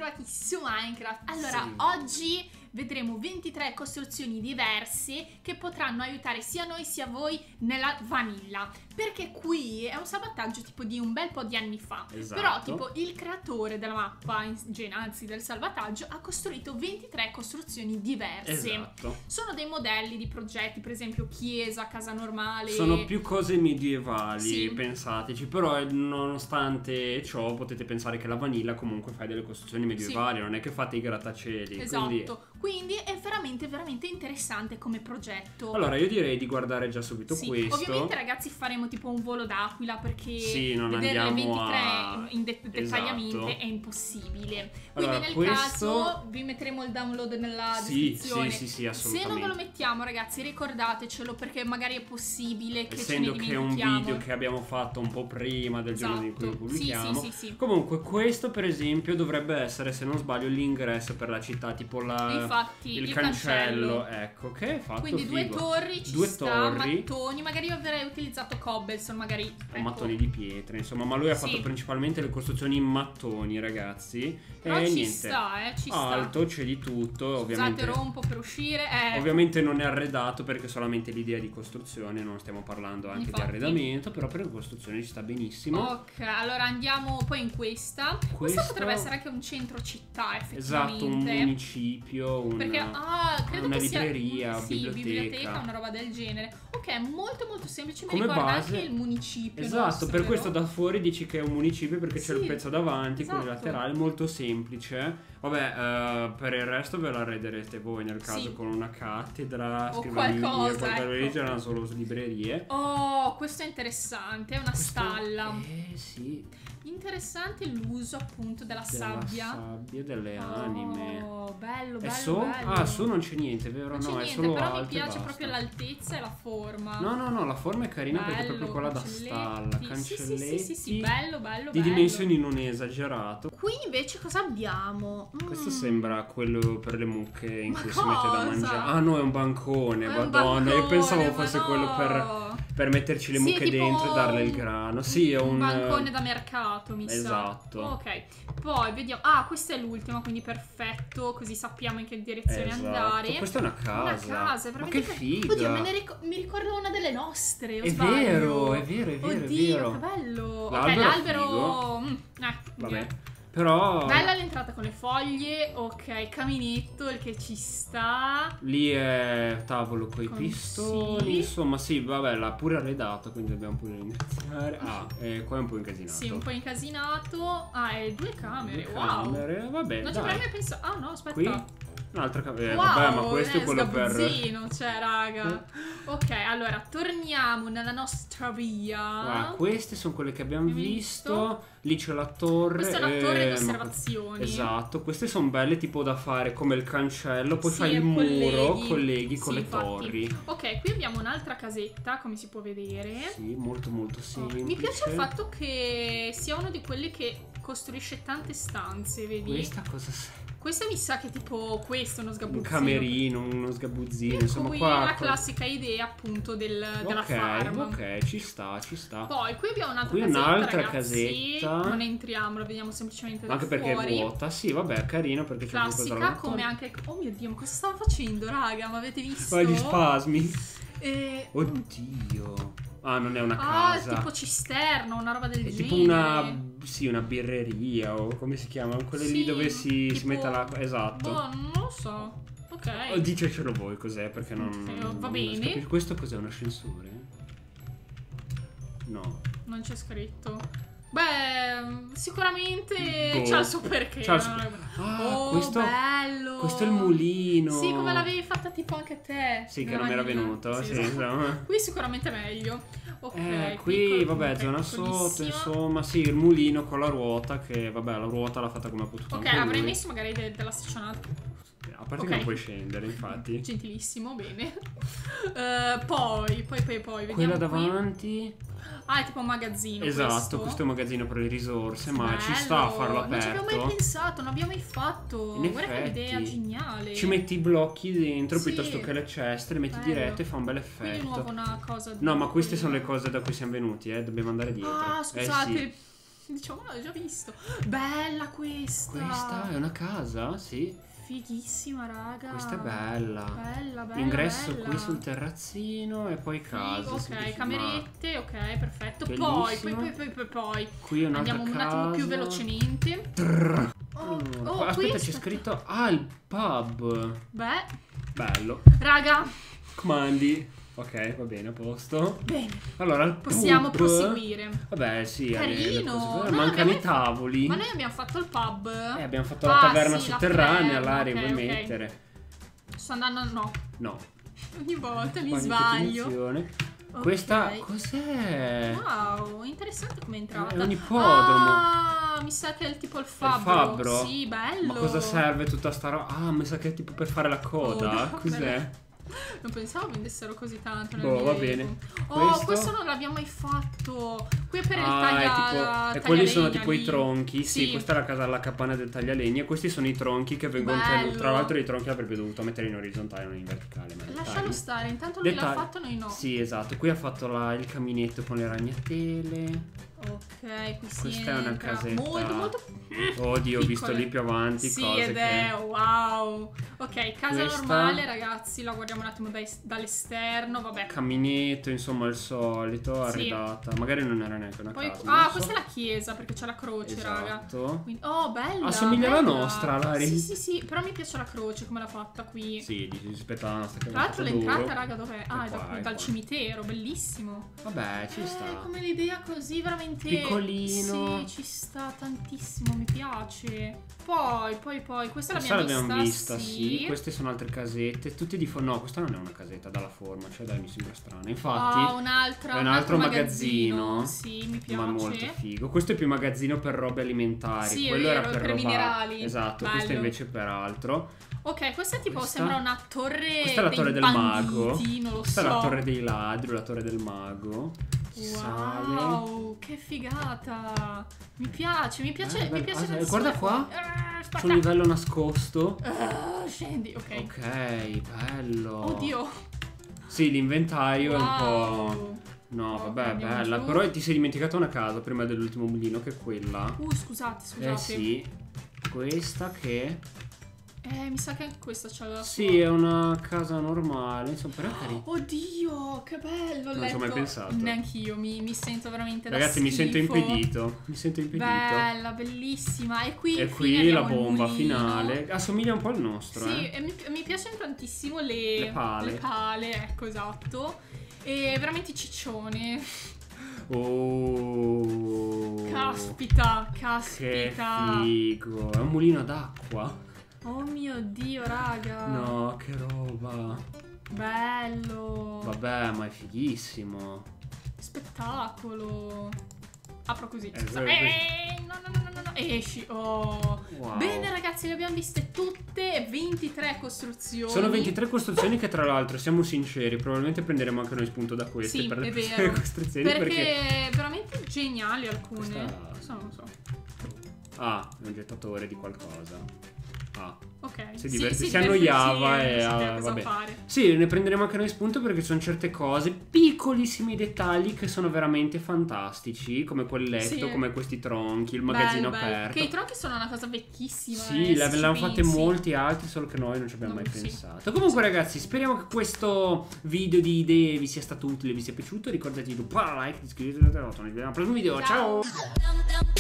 ritrovati su Minecraft. Allora, Sì. oggi vedremo 23 costruzioni diverse che potranno aiutare sia noi sia voi nella vanilla. Perché qui è un salvataggio tipo di un bel po' di anni fa. Esatto. Però tipo il creatore della mappa, anzi del salvataggio, ha costruito 23 costruzioni diverse. Esatto. Sono dei modelli di progetti, per esempio chiesa, casa normale. Sono più cose medievali, Sì. pensateci. Però nonostante ciò potete pensare che la vanilla comunque fa delle costruzioni medievali, non è che fate i grattacieli. Esatto. Quindi è veramente veramente interessante come progetto. Allora io direi di guardare già subito Sì, questo. ovviamente ragazzi faremo tipo un volo d'aquila perché Sì, non vedere le andiamo 23 dettagliamente Esatto. è impossibile. Quindi Allora, nel questo- caso vi metteremo il download nella descrizione. Sì, Se assolutamente. non ve lo mettiamo ragazzi ricordatecelo perché magari è possibile che Essendo ce ne che è un dimentichiamo. video che abbiamo fatto un po' prima del giorno in cui lo Esatto. pubblichiamo. Sì. Comunque questo per esempio dovrebbe essere, se non sbaglio, l'ingresso per la città, tipo Infatti, il cancello, ecco, che è fatto Quindi due figo. torri, ci Due sta, torri. mattoni, magari io avrei utilizzato cobblestone, magari O ecco. mattoni di pietra, insomma, ma lui ha Sì. fatto principalmente le costruzioni in mattoni, ragazzi. Però e ci niente. sta, ci sta. Alto, c'è di tutto, ovviamente. Scusate, rompo per uscire. Ovviamente non è arredato perché solamente l'idea di costruzione, non stiamo parlando anche Infatti. di arredamento, però per le costruzioni ci sta benissimo. Ok, allora andiamo poi in questa. Questa Questo- potrebbe essere anche un centro città, Esatto, un effettivamente. municipio, Perché una credo che sia libreria, sì, biblioteca. una roba del genere. Ok, molto molto semplice, mi Come ricorda base- anche il municipio Esatto, nostro, per vero? questo da fuori dici che è un municipio perché c'è Sì, il pezzo davanti, quelli esatto. laterali, molto semplice. Vabbè, per il resto ve la arrederete voi nel caso Sì. con una cattedra, O scrivania, qualcosa, qualcosa lì, ecco. c'erano solo librerie. Oh, questo è interessante, è una stalla. Sì, Interessante l'uso appunto della sabbia. sabbia, delle anime. Oh, bello, E bello, su? bello. Ah, su non c'è niente, vero? Non c'è No, è niente, solo però alto mi e piace basta. proprio l'altezza e la forma. No, la forma è carina perché è Bello, proprio quella da cancelletti. stalla. Sì, Cancelletti. sì, bello, bello, Di bello. dimensioni non esagerato. Qui invece cosa abbiamo? Questo sembra quello per le mucche in Ma cui si mette da cosa? mangiare. Ah no, è un bancone, È un madonna. Io bancone, pensavo ma fosse no. quello per metterci le Sì, mucche tipo dentro e darle il grano. Sì, è un bancone da mercato, mi sa. Esatto. Ok, poi vediamo. Ah, questa è l'ultima, quindi perfetto. Così sappiamo in che direzione Esatto. andare. Questa è una casa. Una casa, Ma veramente che figa. Oddio, mi ricordo una delle nostre. O È sbaglio? vero, è vero. Oddio, che bello. Ok, L'albero è l'albero. Vabbè. niente. Però Bella l'entrata con le foglie. Ok, caminetto, il che ci sta. lì è tavolo coi Con- pistoni. sì. Insomma, sì, vabbè, l'ha pure arredato, quindi dobbiamo pure iniziare. Ah, qua è un po' incasinato. Sì, un po' incasinato. Ah, e due camere. Due Wow. camere, vabbè, Non ci dai. avrei mai pensato. Ah, no, aspetta. Qui un'altra camera. Wow, Vabbè, ma questo è quello per sgabuzzino, cioè, raga. Ok, allora, torniamo nella nostra via. Ah, queste sono quelle che abbiamo Abbiamo visto. Lì c'è la torre. Questa è la torre di ma- osservazioni. Esatto, queste sono belle tipo da fare come il cancello. Poi Sì, fai il e muro, colleghi con Sì, le infatti. torri. Ok, qui abbiamo un'altra casetta, come si può vedere. Sì, molto molto Oh, semplice. mi piace il fatto che sia uno di quelli che costruisce tante stanze, vedi? Questa cosa sei? Questa mi sa che tipo questo è uno Un sgabuzzino. camerino, uno sgabuzzino. Ecco Insomma, qui qua. la classica idea appunto della farm. Ok, ci sta, ci sta. Poi qui abbiamo un'altra Qui casetta, un'altra ragazzi. casetta. Non entriamo, la vediamo semplicemente da Anche perché fuori. è vuota. Sì, vabbè, carino perché c'è qualcosa Classica, da come anche. Oh mio Dio, ma cosa stavo facendo, raga? Ma avete visto? Fai gli spasmi. Eh, Oddio. Ah, non è una Ah, casa. tipo cisterna, una roba del È genere. tipo una. Sì, una birreria o come si chiama? Quelle lì Sì, dove si tipo- mette l'acqua. Esatto. Boh, non lo so. Ok. Oh, dicecelo voi cos'è perché non. Ok, va non bene. riesco a capire. Questo cos'è? Un ascensore? No. Non c'è scritto. Beh, sicuramente Boh. c'ha il suo perché. C'ha il suo- no? Ah, Oh, questo. bello. Questo è il mulino. Sì, come l'avevi fatta tipo anche te. Sì, che nella non mi era vanilla. venuto. Sì, esatto. insomma. Qui sicuramente meglio. Ok, Qui, piccolo, vabbè, ok, zona sotto, piccolissimo. insomma, sì, il mulino con la ruota, che vabbè, la ruota l'ha fatta come ha potuto Ok, anche avrei lui. messo magari della staccionata. A parte ok. che non puoi scendere, infatti. Gentilissimo, bene. Poi vediamo Quella qui. davanti. Ah, è tipo un magazzino. Esatto, questo è un magazzino per le risorse, ma ci sta a farlo Non ci abbiamo mai aperto. pensato, non abbiamo mai fatto. In Guarda che effetti. idea geniale. Ci metti i blocchi dentro Sì. piuttosto che le ceste, le metti Bello. diretto e fa un bel Qui di nuovo effetto. una cosa. No, ma queste sono le cose da cui siamo venuti, dobbiamo andare dietro. Ah, scusate. Sì. Diciamo, l'ho già visto. Bella questa. Questa è una casa, sì. Fighissima, raga. Questa è bella. Bella, bella. Ingresso bella. qui sul terrazzino e poi casa. Ok, camerette, ok, perfetto. Bellissimo. Poi. Qui un'altra Andiamo un casa. attimo più velocemente. Aspetta, qui c'è scritto. Ah, il pub. Beh, Bello. raga. Comandi. Ok, va bene, a posto. Bene. Allora, il Possiamo pub. proseguire. Vabbè, sì. Carino. Mancano abbiamo i tavoli. Ma noi abbiamo fatto il pub. Abbiamo fatto la taverna sì, la sotterranea, taverna, Lari, ok, vuoi ok. mettere? Sto andando. No. No. Ogni volta mi Qua di sbaglio. definizione. Ok. Questa cos'è? Wow, interessante come entrata. È un ippodromo. Ah, mi sa che è tipo il fabbro. Il fabbro? Sì, bello. Ma cosa serve tutta sta roba? Ah, mi sa che è tipo per fare la coda. Oh, Cos'è? Non pensavo vendessero così tanto nel Boh, va Medioevo. bene. Oh, questo non l'abbiamo mai fatto. Qui è per il E quelli sono taglialegna tipo i lì. tronchi. Sì, Sì. questa è la casa alla capanna del taglialegna. E questi sono i tronchi che vengono tenuti. Bello. Tra l'altro, i tronchi avrebbe dovuto mettere in orizzontale, non in verticale. Ma Lascialo dettagli. stare, intanto lui l'ha Dettagli. fatto, noi no. Sì, esatto. Qui ha fatto il caminetto con le ragnatele. Ok, qui si Questa è una entra. casetta. Molto Oddio, ho visto piccole. lì più avanti Sì, cose ed che... è wow. Ok, casa Questa- normale, ragazzi, la guardiamo un attimo dall'esterno, vabbè. Caminetto, insomma, il solito, Sì. arredata. Magari non era neanche una Poi, casa. non so. questa è la chiesa perché c'è la croce, raga. Esatto. Quindi, oh, bella. Assomiglia alla bella. nostra, Lari. Sì, sì, sì, però mi piace la croce come l'ha fatta qui. Sì, rispetto alla nostra Tra l'altro l'entrata, d'oro. raga, dov'è? Ah, è qua, è dal qua. cimitero, bellissimo. Vabbè, ci sta. Come l'idea così, veramente. Piccolino. Sì, ci sta tantissimo, mi piace. Poi, questa Questa l'abbiamo vista, vista, sì. Queste sono altre casette. Tutte di no, questa non è una casetta dalla forma. Cioè, dai, mi sembra strana. Infatti, Ah, è un altro magazzino. Sì, mi piace. Ma molto figo. Questo è più magazzino per robe alimentari. Sì, è Quello vero, era per per roba... minerali. Esatto, Bello. questo invece per altro. Ok, questa tipo Questa- sembra una torre. Questa è la dei torre del mago. banditi, non lo Questa so. è la torre dei ladri, la torre del mago. Si sale. Wow, che figata. Mi piace mi piace tantissimo. Guarda qua. Spacca. C'è un livello nascosto. Scendi, ok. Ok, bello. Oddio. Sì, l'inventario è un po'... Wow. No, vabbè, Andiamo bella. giù. Però ti sei dimenticata una casa prima dell'ultimo mulino, che è quella. Scusate. Sì. Questa che... Mi sa che anche questa c'ha la Sì, è una casa normale. Insomma, però è carina. Oddio, che bello. Non ci ho mai pensato. Neanch'io, mi sento veramente da Ragazzi, mi sento schifo. impedito. Mi sento impedito. Bella, bellissima. E qui, E infine qui la abbiamo il bomba mulino. finale. Assomiglia un po' al nostro, Sì, e mi piacciono tantissimo le pale. Le pale, ecco, esatto. E veramente ciccione. Oh. Caspita. Che figo. È un mulino d'acqua. Oh mio Dio, raga. No, che roba. Bello. Vabbè, ma è fighissimo. Spettacolo. Apro così. vero, No. Esci. Oh. Wow. Bene, ragazzi, le abbiamo viste tutte. 23 costruzioni. Sono 23 costruzioni che, tra l'altro, siamo sinceri, probabilmente prenderemo anche noi spunto da queste Sì, per le è prossime vero. costruzioni. Perché veramente geniali alcune. Questa- Questo non lo so. Ah, è un gettatore di qualcosa. Ah. Ok. Si annoiava sì, e non sapeva cosa vabbè. fare. Sì, ne prenderemo anche noi spunto perché sono certe cose, piccolissimi dettagli che sono veramente fantastici, come quel letto, Sì. come questi tronchi, il magazzino Bello. aperto. Che i tronchi sono una cosa vecchissima. Sì, se ci l'hanno fatte pensi. molti altri, solo che noi non ci abbiamo mai Sì. pensato. Comunque, ragazzi, speriamo che questo video di idee vi sia stato utile, vi sia piaciuto. Ricordatevi di like, di iscrivervi, ci vediamo al prossimo video. Ciao. Ciao.